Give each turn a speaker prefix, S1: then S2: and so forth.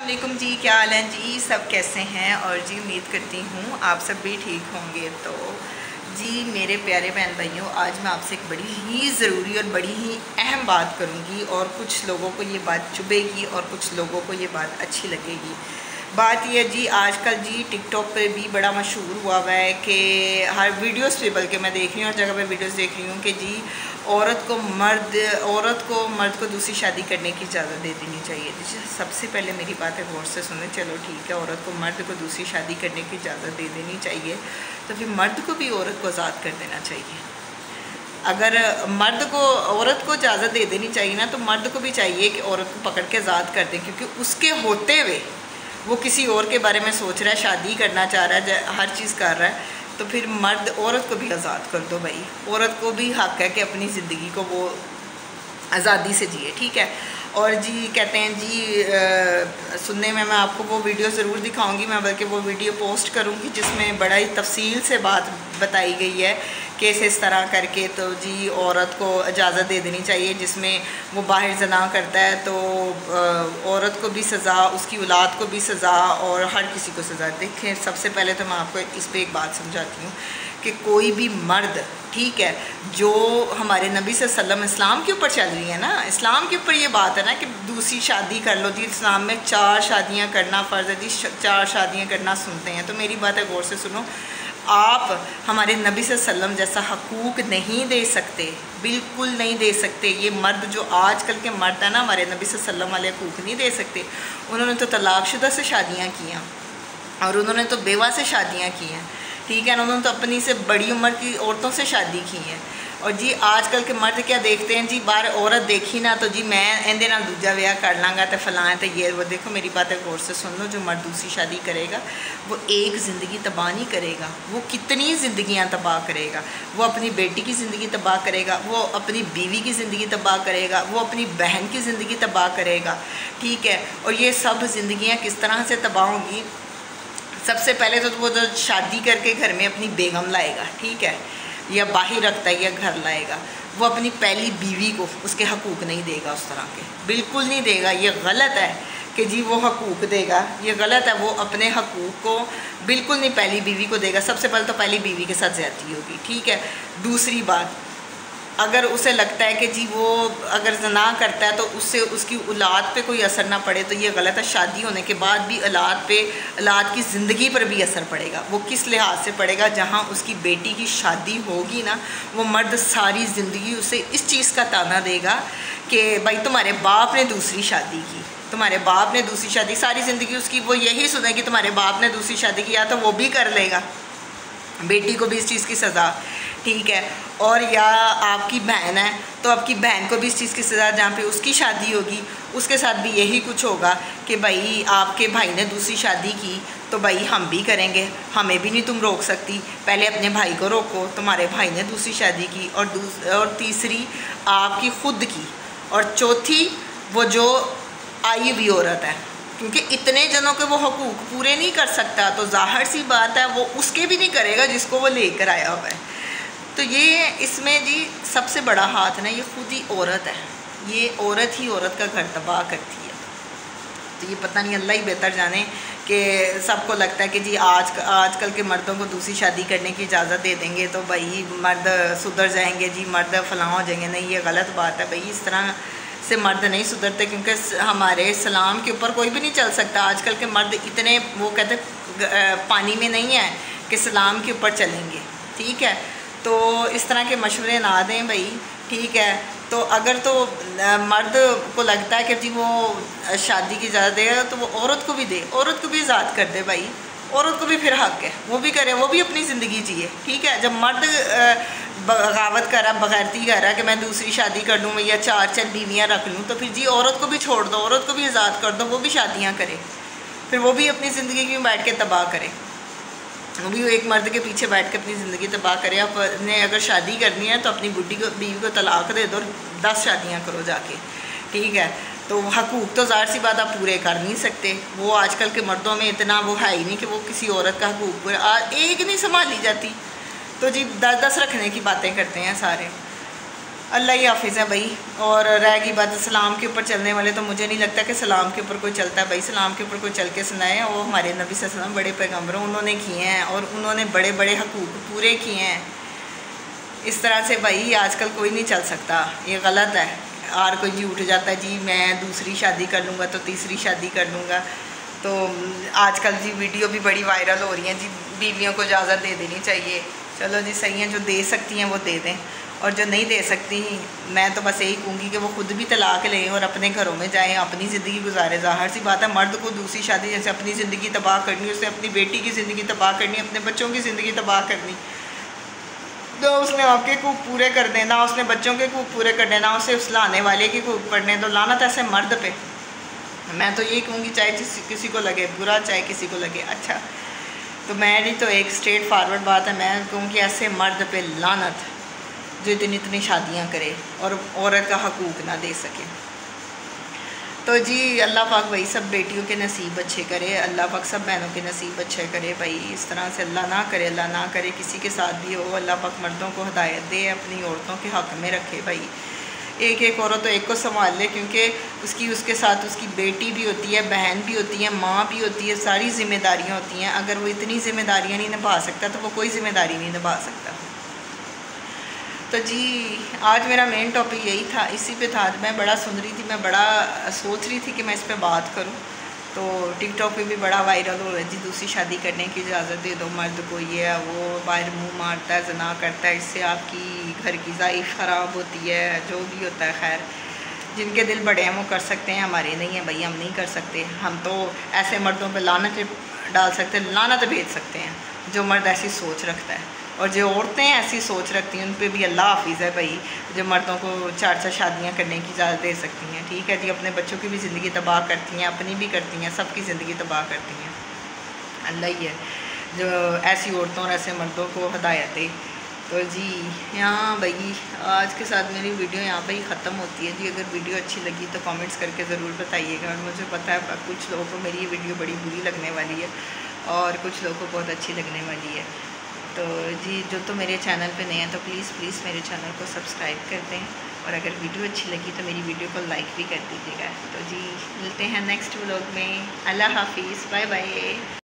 S1: वालेकुम जी, क्या हाल है जी? सब कैसे हैं? और जी उम्मीद करती हूँ आप सब भी ठीक होंगे। तो जी मेरे प्यारे बहन भाइयों, आज मैं आपसे एक बड़ी ही ज़रूरी और बड़ी ही अहम बात करूँगी और कुछ लोगों को ये बात चुभेगी और कुछ लोगों को ये बात अच्छी लगेगी। बात यह है जी, आजकल जी टिकटॉक पे भी बड़ा मशहूर हुआ है कि हर वीडियोस पे, बल्कि मैं देख रही हूँ हर जगह पे वीडियोस देख रही हूँ कि जी औरत को मर्द को दूसरी शादी करने की इजाज़त दे देनी चाहिए। जी सबसे पहले मेरी बात है गौर से सुने। चलो ठीक है, औरत को मर्द को दूसरी शादी करने की इजाज़त दे देनी चाहिए, तो फिर मर्द को भी औरत को आज़ाद कर देना चाहिए। अगर मर्द को औरत को इजाज़त दे देनी चाहिए ना, तो मर्द को भी चाहिए कि औरत को पकड़ के आज़ाद कर दें, क्योंकि उसके होते हुए वो किसी और के बारे में सोच रहा है, शादी करना चाह रहा है, हर चीज़ कर रहा है, तो फिर मर्द औरत को भी आज़ाद कर दो भाई। औरत को भी हक़ है कि अपनी ज़िंदगी को वो आज़ादी से जिए, ठीक है। और जी कहते हैं जी सुनने में मैं आपको वो वीडियो ज़रूर दिखाऊंगी, मैं बल्कि वो वीडियो पोस्ट करूंगी जिसमें बड़ा ही तफसील से बात बताई गई है कि इस तरह करके तो जी औरत को इजाज़त दे देनी चाहिए। जिसमें वो बाहर ज़ना करता है तो औरत को भी सज़ा, उसकी औलाद को भी सज़ा और हर किसी को सज़ा। देखें, सबसे पहले तो मैं आपको इस पर एक बात समझाती हूँ कि कोई भी मर्द, ठीक है, जो हमारे नबी सल्लल्लाहु अलैहि वसल्लम इस्लाम के ऊपर चल रही है ना, इस्लाम के ऊपर ये बात है ना कि दूसरी शादी कर लो जी। इस्लाम में 4 शादियाँ करना फ़र्ज़ है जी, 4 शादियाँ करना सुनते हैं। तो मेरी बात है गौर से सुनो, आप हमारे नबी सल्लल्लाहु अलैहि वसल्लम जैसा हकूक़ नहीं दे सकते, बिल्कुल नहीं दे सकते। ये मर्द जो आजकल के मर्द है ना, हमारे नबी सल्लल्लाहु अलैहि वसल्लम वाले हकूक़ नहीं दे सकते। उन्होंने तो तलाक़शुदा से शादियाँ की हैं और उन्होंने तो बेवा से शादियाँ की हैं, ठीक है ना। उन्होंने तो अपनी से बड़ी उम्र की औरतों से शादी की है। और जी आजकल के मर्द क्या देखते हैं जी, बाहर औरत देखी ना तो जी मैं इंदे नाल दूजा ब्याह कर लाँगा तो फलां तो ये वो। देखो मेरी बातें गौर से सुन लो, जो मर्द दूसरी शादी करेगा वो एक ज़िंदगी तबाह नहीं करेगा, वो कितनी ज़िंदगियाँ तबाह करेगा। वो अपनी बेटी की ज़िंदगी तबाह करेगा, वो अपनी बीवी की ज़िंदगी तबाह करेगा, वो अपनी बहन की ज़िंदगी तबाह करेगा, ठीक है। और ये सब ज़िंदगियाँ किस तरह से तबाह होंगी? सबसे पहले तो वो जो शादी करके घर में अपनी बेगम लाएगा, ठीक है, या बाहर रखता है या घर लाएगा, वो अपनी पहली बीवी को उसके हकूक़ नहीं देगा, उस तरह के बिल्कुल नहीं देगा। ये गलत है कि जी वो हकूक़ देगा, ये गलत है। वो अपने हकूक़ को बिल्कुल नहीं पहली बीवी को देगा। सबसे पहले तो पहली बीवी के साथ ज़्यादती होगी, ठीक है। दूसरी बात, अगर उसे लगता है कि जी वो अगर ज़ना करता है तो उससे उसकी औलाद पे कोई असर ना पड़े, तो ये गलत है। शादी होने के बाद भी औलाद की ज़िंदगी पर भी असर पड़ेगा। वो किस लिहाज से पड़ेगा? जहाँ उसकी बेटी की शादी होगी ना, वो मर्द सारी ज़िंदगी उसे इस चीज़ का ताना देगा कि भाई तुम्हारे बाप ने दूसरी शादी की, तुम्हारे बाप ने दूसरी शादी, सारी ज़िंदगी उसकी वो यही सुनेगी तुम्हारे बाप ने दूसरी शादी की, या तो वो भी कर लेगा, बेटी को भी इस चीज़ की सज़ा, ठीक है। और या आपकी बहन है तो आपकी बहन को भी इस चीज़ की सज़ा, जहाँ पे उसकी शादी होगी उसके साथ भी यही कुछ होगा कि भाई आपके भाई ने दूसरी शादी की तो भाई हम भी करेंगे, हमें भी नहीं तुम रोक सकती, पहले अपने भाई को रोको, तुम्हारे भाई ने दूसरी शादी की। और तीसरी आपकी खुद की, और चौथी वो जो आई हुई औरत है, क्योंकि इतने जनों के वो हकूक़ पूरे नहीं कर सकता, तो ज़ाहिर सी बात है वो उसके भी नहीं करेगा जिसको वो लेकर आया हुआ है। तो ये इसमें जी सबसे बड़ा हाथ ना ये खुद ही औरत है। ये औरत ही औरत का घर तबाह करती है। तो ये पता नहीं, अल्लाह ही बेहतर जाने कि सबको लगता है कि जी आजकल के मर्दों को दूसरी शादी करने की इजाज़त दे देंगे तो भाई मर्द सुधर जाएंगे, जी मर्द फलां हो जाएंगे। नहीं, ये गलत बात है भाई। इस तरह से मर्द नहीं सुधरते, क्योंकि हमारे इस्लाम के ऊपर कोई भी नहीं चल सकता। आजकल के मर्द इतने वो कहते पानी में नहीं है कि इस्लाम के ऊपर चलेंगे, ठीक है। तो इस तरह के मशवरे ना दें भाई, ठीक है। तो अगर तो मर्द को लगता है कि जी वो शादी की इजाज़त देगा तो वो औरत को भी दे, औरत को भी आज़ाद कर दे भाई। औरत को भी फिर हक़ है, वो भी करे, वो भी अपनी ज़िंदगी जिए, ठीक है। जब मर्द बगावत कर रहा, बगैरती कर रहा कि मैं दूसरी शादी कर लूँ या 4 बीवियाँ रख लूँ, तो फिर जी औरत को भी छोड़ दो, औरत को भी आज़ाद कर दो, वो भी शादियाँ करे, फिर वो भी अपनी ज़िंदगी में बैठ के तबाह करे, वो भी एक मर्द के पीछे बैठ के अपनी ज़िंदगी तबाह करे। अपने अगर शादी करनी है तो अपनी बीवी को तलाक दे दो, 10 शादियाँ करो जाके, ठीक है। तो हकूक़ तो ज़ाहिर सी बात आप पूरे कर नहीं सकते। वो आजकल के मर्दों में इतना वो है ही नहीं कि वो किसी औरत का हकूक़ पूरा एक नहीं संभाली जाती, तो जी 10-10 रखने की बातें करते हैं सारे। अल्लाह ही हाफिज़ है भाई। और रहेगी बात सलाम के ऊपर चलने वाले, तो मुझे नहीं लगता कि सलाम के ऊपर कोई चलता है भाई। सलाम के ऊपर कोई चल के सुनाए, वो हमारे नबी सल्लल्लाहु अलैहि वसल्लम बड़े पैगम्बरों उन्होंने किए हैं और उन्होंने बड़े बड़े हकूक़ पूरे किए हैं। इस तरह से भाई आजकल कोई नहीं चल सकता, ये गलत है। और कोई जी उठ जाता है जी मैं दूसरी शादी कर लूँगा तो तीसरी शादी कर लूँगा। तो आजकल जी वीडियो भी बड़ी वायरल हो रही हैं जी, बीवियों को इजाज़त दे देनी चाहिए। चलो जी सही है, जो दे सकती हैं वो दे दें, और जो नहीं दे सकती मैं तो बस यही कहूँगी कि वो खुद भी तलाक लें और अपने घरों में जाएं, अपनी ज़िंदगी गुजारें। ज़ाहिर सी बात है, मर्द को दूसरी शादी जैसे अपनी ज़िंदगी तबाह करनी, उसने अपनी बेटी की ज़िंदगी तबाह करनी, अपने बच्चों की ज़िंदगी तबाह करनी। तो उसने आपके खूब पूरे कर देना, उसने बच्चों के खूब पूरे कर देना, उसे उस लाने वाले की खूब पढ़ने। तो लानत ऐसे मर्द पे। मैं तो यही कहूँगी, चाहे किसी को लगे बुरा, चाहे किसी को लगे अच्छा, तो मेरी तो एक स्ट्रेट फारवर्ड बात है। मैं कहूँगी ऐसे मर्द पे लानत जो इतनी शादियाँ करे और औरत का हकूक़ ना दे सके। तो जी अल्लाह पाक भाई सब बेटियों के नसीब अच्छे करे, अल्लाह पाक सब बहनों के नसीब अच्छे करे भाई। इस तरह से अल्लाह ना करे, अल्लाह ना करे किसी के साथ भी हो। अल्लाह पाक मर्दों को हिदायत दे, अपनी औरतों के हक़ में रखे भाई। एक एक औरत तो एक को संभाल ले, क्योंकि उसके साथ उसकी बेटी भी होती है, बहन भी होती है, माँ भी होती है, सारी ज़िम्मेदारियाँ होती हैं। अगर वो इतनी ज़िम्मेदारियाँ नहीं निभा सकता तो वो कोई ज़िम्मेदारी नहीं निभा सकता। तो जी आज मेरा मेन टॉपिक यही था, इसी पे था। मैं बड़ा सुन रही थी, मैं बड़ा सोच रही थी कि मैं इस पे बात करूं। तो टिकटॉक पे भी बड़ा वायरल हो रहा है जी, दूसरी शादी करने की इजाज़त दे दो मर्द को, ये है वो, बाहर मुंह मारता है, जना करता है, इससे आपकी घर की ज़ाइफ़ ख़राब होती है, जो भी होता है। खैर जिनके दिल बड़े हैं वो कर सकते हैं, हमारे नहीं हैं भाई, हम नहीं कर सकते। हम तो ऐसे मर्दों पर लानत डाल सकते हैं, लानत भेज सकते हैं जो मर्द ऐसी सोच रखता है। और जो औरतें ऐसी सोच रखती हैं उन पे भी अल्लाह हाफिज़ है भाई, जो मर्दों को 4 शादियां करने की इजाज़त दे सकती हैं। ठीक है जी, अपने बच्चों की भी ज़िंदगी तबाह करती हैं, अपनी भी करती हैं, सबकी ज़िंदगी तबाह करती हैं। अल्लाह ही है जो ऐसी औरतों और ऐसे मर्दों को हिदायत दे। तो जी यहाँ भाई आज के साथ मेरी वीडियो यहाँ पे ही ख़त्म होती है जी। अगर वीडियो अच्छी लगी तो कमेंट्स करके ज़रूर बताइएगा। और मुझे पता है कुछ लोगों को मेरी ये वीडियो बड़ी बुरी लगने वाली है और कुछ लोगों को बहुत अच्छी लगने वाली है। तो जी जो तो मेरे चैनल पे नए हैं तो प्लीज़ मेरे चैनल को सब्सक्राइब कर दें, और अगर वीडियो अच्छी लगी तो मेरी वीडियो को लाइक भी कर दीजिएगा। तो जी मिलते हैं नेक्स्ट व्लॉग में। अल्लाह हाफिज़, बाय बाय।